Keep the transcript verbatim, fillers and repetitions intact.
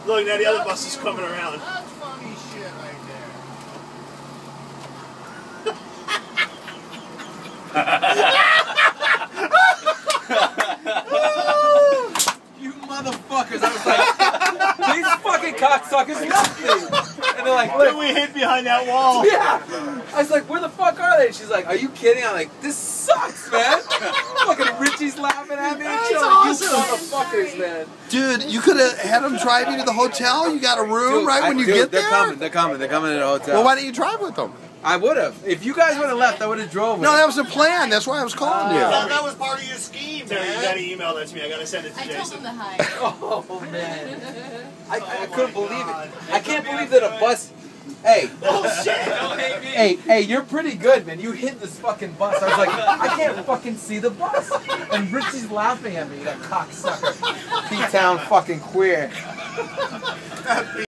Look, now the other bus is coming around. That's funny shit right there. You motherfuckers! I was like, these fucking cocksuckers left me, and they're like, Then we hid behind that wall. yeah. I was like, where the fuck are they? And she's like, are you kidding? I'm like, this sucks, man. Fucking Richie's laughing at me. That's She's like, awesome. you motherfuckers, man. Dude, you could have had them drive you to the hotel. You got a room Dude, right I- when you dude, get they're there. coming. They're coming. They're coming to the hotel. Well, why didn't you drive with them? I would have. If you guys would have left, I would have drove. No, with that was the plan. That's why I was calling you. That, that was part of your scheme, Terry, you man. gotta email that to me. I gotta send it to I told him Jason. to hide. Oh man, I, I couldn't my believe God. it. I can't believe that a bus. Hey, Oh shit! Don't hate me. hey, hey! You're pretty good, man. You hit this fucking bus. I was like, I can't fucking see the bus. And Richie's laughing at me, that cocksucker. P-Town fucking queer.